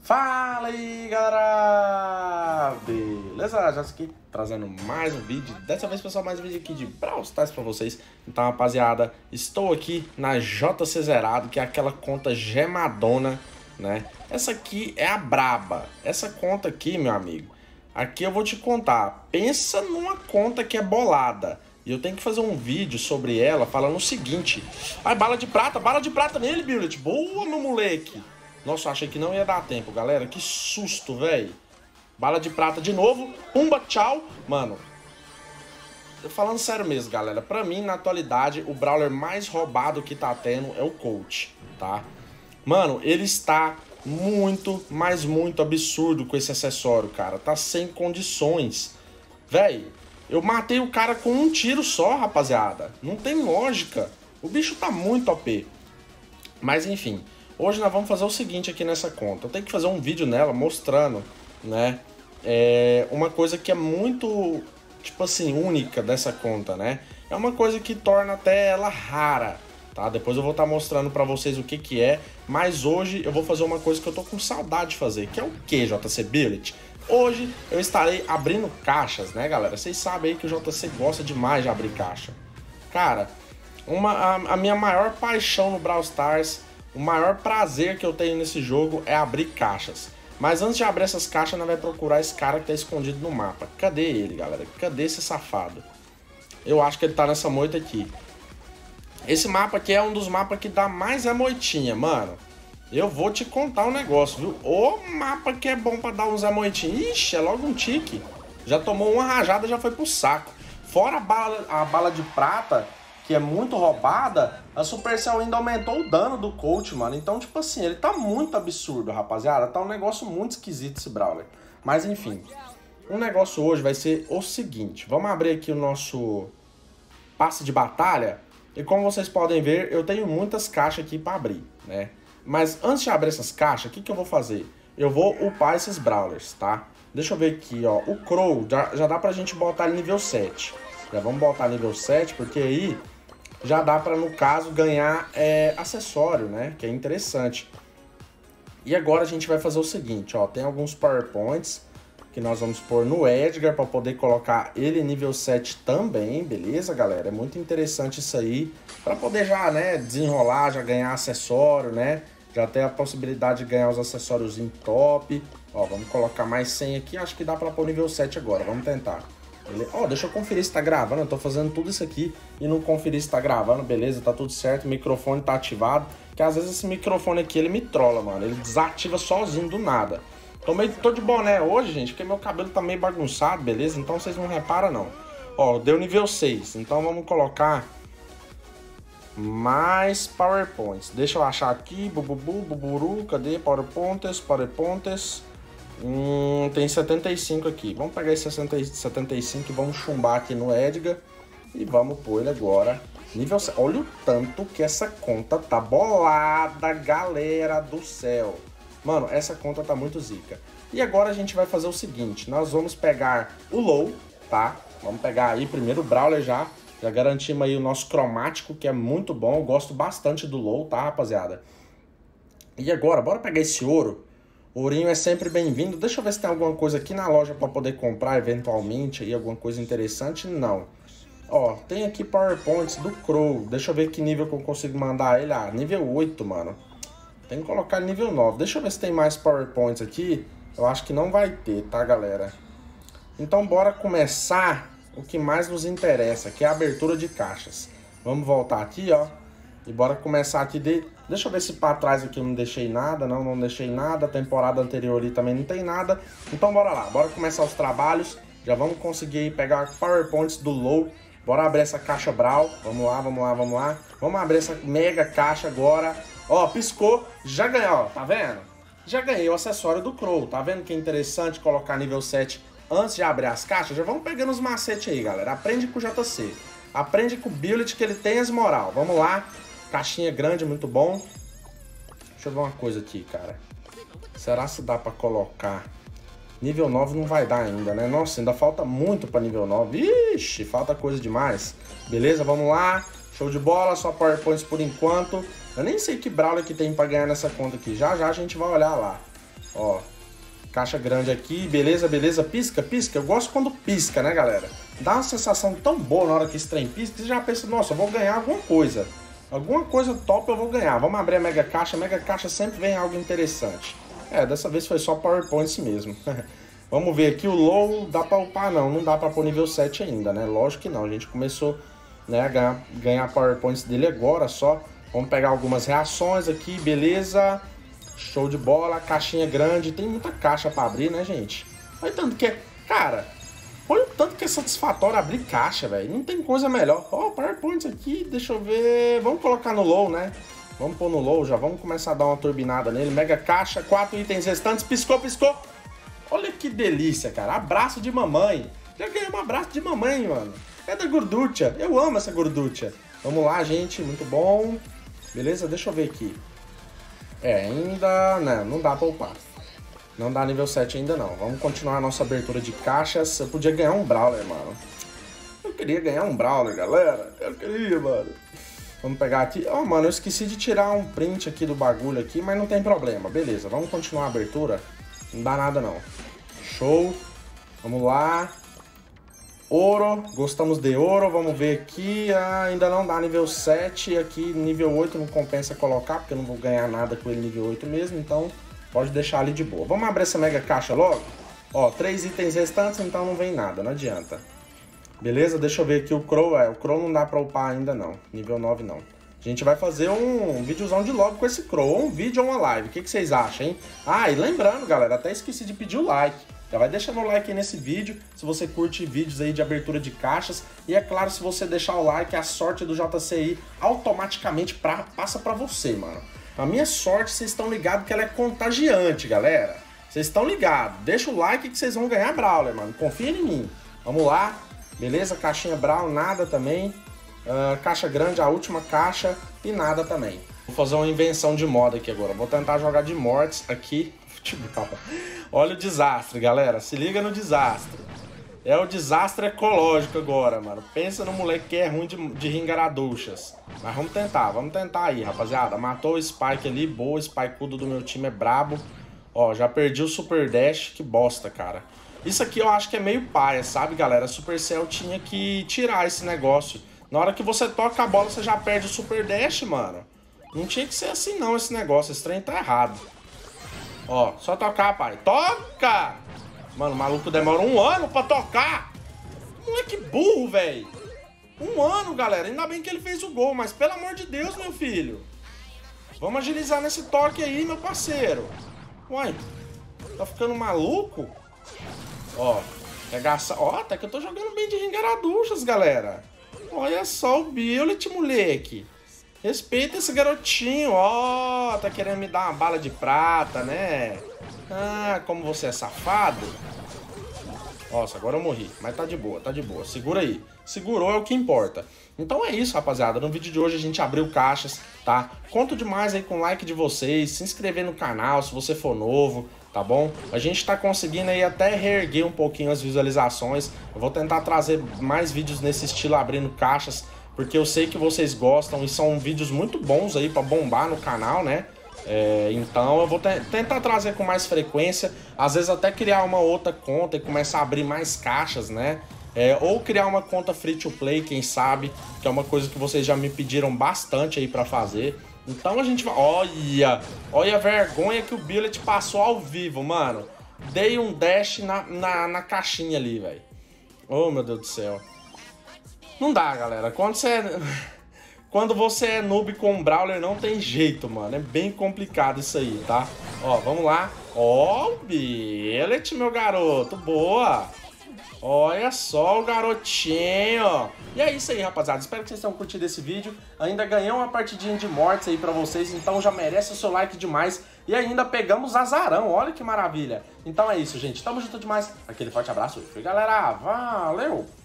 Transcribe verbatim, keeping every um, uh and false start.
Fala aí, galera! Beleza? Já estou aqui trazendo mais um vídeo. Dessa vez, pessoal, mais um vídeo aqui de Brawl Stars pra vocês. Então, rapaziada, estou aqui na J C Zerado, que é aquela conta gemadona, né? Essa aqui é a braba. Essa conta aqui, meu amigo, aqui eu vou te contar. Pensa numa conta que é bolada. E eu tenho que fazer um vídeo sobre ela falando o seguinte. Ai, bala de prata, bala de prata nele, Billet. Boa, meu moleque. Nossa, eu achei que não ia dar tempo, galera. Que susto, velho. Bala de prata de novo. Pumba, tchau. Mano, falando sério mesmo, galera. Pra mim, na atualidade, o brawler mais roubado que tá tendo é o Colt, tá? Mano, ele está muito, mas muito absurdo com esse acessório, cara. Tá sem condições. Velho, eu matei o cara com um tiro só, rapaziada. Não tem lógica. O bicho tá muito O P. Mas, enfim... Hoje nós vamos fazer o seguinte aqui nessa conta. Eu tenho que fazer um vídeo nela mostrando, né, é, uma coisa que é muito, tipo assim, única dessa conta, né? É uma coisa que torna até ela rara, tá? Depois eu vou estar mostrando pra vocês o que que é. Mas hoje eu vou fazer uma coisa que eu tô com saudade de fazer, que é o que, J C Billet? Hoje eu estarei abrindo caixas, né, galera? Vocês sabem aí que o J C gosta demais de abrir caixa. Cara, uma, a, a minha maior paixão no Brawl Stars... O maior prazer que eu tenho nesse jogo é abrir caixas. Mas antes de abrir essas caixas, nós vamos procurar esse cara que tá escondido no mapa. Cadê ele, galera? Cadê esse safado? Eu acho que ele tá nessa moita aqui. Esse mapa aqui é um dos mapas que dá mais a moitinha, mano. Eu vou te contar um negócio, viu? O mapa que é bom pra dar uns a moitinha. Ixi, é logo um tique. Já tomou uma rajada, já foi pro saco. Fora a bala, a bala de prata... que é muito roubada, a Supercell ainda aumentou o dano do Colt, mano. Então, tipo assim, ele tá muito absurdo, rapaziada. Tá um negócio muito esquisito esse Brawler. Mas, enfim, o negócio hoje vai ser o seguinte. Vamos abrir aqui o nosso passe de batalha. E como vocês podem ver, eu tenho muitas caixas aqui pra abrir, né? Mas antes de abrir essas caixas, o que que eu vou fazer? Eu vou upar esses Brawlers, tá? Deixa eu ver aqui, ó. O Crow, já, já dá pra gente botar ele nível sete. Já vamos botar nível sete, porque aí... já dá para, no caso, ganhar é, acessório, né? Que é interessante. E agora a gente vai fazer o seguinte, ó. Tem alguns PowerPoints que nós vamos pôr no Edgar para poder colocar ele nível sete também, beleza, galera? É muito interessante isso aí. Para poder já, né, desenrolar, já ganhar acessório, né? Já ter a possibilidade de ganhar os acessórios em top. Ó, vamos colocar mais cem aqui. Acho que dá para pôr nível sete agora. Vamos tentar. Ó, oh, deixa eu conferir se tá gravando. Eu tô fazendo tudo isso aqui e não conferir se tá gravando. Beleza, tá tudo certo. O microfone tá ativado. Que às vezes esse microfone aqui, ele me trola, mano. Ele desativa sozinho do nada. Tô, meio, tô de boné hoje, gente, porque meu cabelo tá meio bagunçado, beleza? Então vocês não reparam, não. Ó, deu nível seis. Então vamos colocar mais PowerPoints. Deixa eu achar aqui. Bububu, buburu. Cadê? PowerPoints, PowerPoints. Hum, tem setenta e cinco aqui. Vamos pegar esse setenta e cinco e vamos chumbar aqui no Edgar. E vamos pôr ele agora nível sete. Olha o tanto que essa conta tá bolada, galera do céu. Mano, essa conta tá muito zica. E agora a gente vai fazer o seguinte. Nós vamos pegar o Low, tá? Vamos pegar aí primeiro o Brawler já. Já garantimos aí o nosso cromático, que é muito bom. Eu gosto bastante do Low, tá, rapaziada? E agora, bora pegar esse ouro. Ourinho é sempre bem-vindo. Deixa eu ver se tem alguma coisa aqui na loja para poder comprar eventualmente aí, alguma coisa interessante. Não. Ó, tem aqui PowerPoints do Crow. Deixa eu ver que nível que eu consigo mandar ele. Ah, nível oito, mano. Tem que colocar nível nove. Deixa eu ver se tem mais PowerPoints aqui. Eu acho que não vai ter, tá, galera? Então bora começar o que mais nos interessa, que é a abertura de caixas. Vamos voltar aqui, ó. E bora começar aqui de... Deixa eu ver se para trás aqui eu não deixei nada. Não, não deixei nada. A temporada anterior ali também não tem nada. Então bora lá. Bora começar os trabalhos. Já vamos conseguir pegar PowerPoints do Low. Bora abrir essa caixa Brawl. Vamos lá, vamos lá, vamos lá. Vamos abrir essa mega caixa agora. Ó, piscou. Já ganhou, ó. Tá vendo? Já ganhei o acessório do Crow. Tá vendo que é interessante colocar nível sete antes de abrir as caixas? Já vamos pegando os macetes aí, galera. Aprende com o J C. Aprende com o Billet que ele tem as moral. Vamos lá. Caixinha grande, muito bom. Deixa eu ver uma coisa aqui, cara. Será se dá pra colocar... Nível nove não vai dar ainda, né? Nossa, ainda falta muito pra nível nove. Ixi, falta coisa demais. Beleza, vamos lá. Show de bola, só PowerPoints por enquanto. Eu nem sei que Brawler que tem pra ganhar nessa conta aqui. Já já a gente vai olhar lá. Ó, caixa grande aqui, beleza, beleza, pisca, pisca. Eu gosto quando pisca, né, galera? Dá uma sensação tão boa na hora que esse trem pisca, que você já pensa, nossa, eu vou ganhar alguma coisa. Alguma coisa top eu vou ganhar. Vamos abrir a mega caixa, a mega caixa sempre vem algo interessante. É, dessa vez foi só PowerPoint mesmo. Vamos ver aqui, o low dá pra upar não, não dá pra pôr nível sete ainda, né? Lógico que não, a gente começou, né, a ganhar, ganhar PowerPoints dele agora só. Vamos pegar algumas reações aqui, beleza? Show de bola, caixinha grande, tem muita caixa pra abrir, né, gente? Olha tanto que é, cara, olha o tanto que é satisfatório abrir caixa, velho. Não tem coisa melhor. Ó, oh, PowerPoints aqui, deixa eu ver, vamos colocar no low, né? Vamos pôr no low, já vamos começar a dar uma turbinada nele. Mega caixa, quatro itens restantes, piscou, piscou. Olha que delícia, cara. Abraço de mamãe. Já ganhei um abraço de mamãe, mano. É da gorducha. Eu amo essa gorducha. Vamos lá, gente. Muito bom. Beleza? Deixa eu ver aqui. É, ainda... Não, não dá pra upar. Não dá nível sete ainda não. Vamos continuar a nossa abertura de caixas. Eu podia ganhar um Brawler, mano. Eu queria ganhar um Brawler, galera. Eu queria, mano. Vamos pegar aqui. Ó, oh, mano, eu esqueci de tirar um print aqui do bagulho aqui, mas não tem problema. Beleza, vamos continuar a abertura. Não dá nada não. Show. Vamos lá. Ouro. Gostamos de ouro. Vamos ver aqui. Ah, ainda não dá nível sete. Aqui nível oito não compensa colocar, porque eu não vou ganhar nada com ele nível oito mesmo. Então pode deixar ali de boa. Vamos abrir essa mega caixa logo? Ó, três itens restantes, então não vem nada. Não adianta. Beleza? Deixa eu ver aqui o Crow. É, o Crow não dá pra upar ainda não. Nível nove não. A gente vai fazer um videozão de logo com esse Crow. Ou um vídeo ou uma live. O que, que vocês acham, hein? Ah, e lembrando, galera, até esqueci de pedir o like. Já vai deixando o like aí nesse vídeo, se você curte vídeos aí de abertura de caixas. E é claro, se você deixar o like, a sorte do J C I automaticamente pra, passa pra você, mano. A minha sorte, vocês estão ligados que ela é contagiante, galera. Vocês estão ligados. Deixa o like que vocês vão ganhar Brawler, mano. Confia em mim. Vamos lá. Beleza? Caixinha Brawl, nada também. Uh, caixa grande, a última caixa e nada também. Vou fazer uma invenção de moda aqui agora. Vou tentar jogar de mortes aqui. Olha o desastre, galera. Se liga no desastre. É o desastre ecológico agora, mano. Pensa no moleque que é ruim de, de ringaraduchas. Mas vamos tentar, vamos tentar aí, rapaziada. Matou o Spike ali, boa. Spikudo do meu time é brabo. Ó, já perdi o Super Dash. Que bosta, cara. Isso aqui eu acho que é meio paia, sabe, galera? A Supercell tinha que tirar esse negócio. Na hora que você toca a bola, você já perde o Super Dash, mano. Não tinha que ser assim não esse negócio. Esse trem tá errado. Ó, só tocar, pai. Toca! Mano, o maluco demora um ano pra tocar. Moleque burro, velho. Um ano, galera. Ainda bem que ele fez o gol, mas pelo amor de Deus, meu filho. Vamos agilizar nesse toque aí, meu parceiro. Uai, tá ficando maluco? Ó, regaça... Ó, até que eu tô jogando bem de ringaraduchas, galera. Olha só o Billet, moleque. Respeita esse garotinho. Ó, tá querendo me dar uma bala de prata, né? Ah, como você é safado. Nossa, agora eu morri. Mas tá de boa, tá de boa. Segura aí. Segurou é o que importa. Então é isso, rapaziada. No vídeo de hoje a gente abriu caixas, tá? Conto demais aí com o like de vocês. Se inscrever no canal se você for novo, tá bom? A gente tá conseguindo aí até reerguer um pouquinho as visualizações. Eu vou tentar trazer mais vídeos nesse estilo abrindo caixas, porque eu sei que vocês gostam e são vídeos muito bons aí pra bombar no canal, né? É, então eu vou tentar trazer com mais frequência, às vezes até criar uma outra conta e começar a abrir mais caixas, né? É, ou criar uma conta free to play, quem sabe, que é uma coisa que vocês já me pediram bastante aí pra fazer. Então a gente vai... Olha! Olha a vergonha que o Billet passou ao vivo, mano. Dei um dash na, na, na caixinha ali, velho. Oh, meu Deus do céu. Não dá, galera. Quando você é... Quando você é noob com Brawler, não tem jeito, mano. É bem complicado isso aí, tá? Ó, vamos lá. Ó, o Billet, meu garoto. Boa. Olha só o garotinho. E é isso aí, rapaziada. Espero que vocês tenham curtido esse vídeo. Ainda ganhei uma partidinha de mortes aí pra vocês, então já merece o seu like demais. E ainda pegamos azarão. Olha que maravilha. Então é isso, gente. Tamo junto demais. Aquele forte abraço. Fui, galera. Valeu.